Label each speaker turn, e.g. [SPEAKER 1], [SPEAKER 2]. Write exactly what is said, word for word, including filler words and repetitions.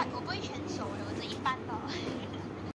[SPEAKER 1] 我不会选手的，我是一般的。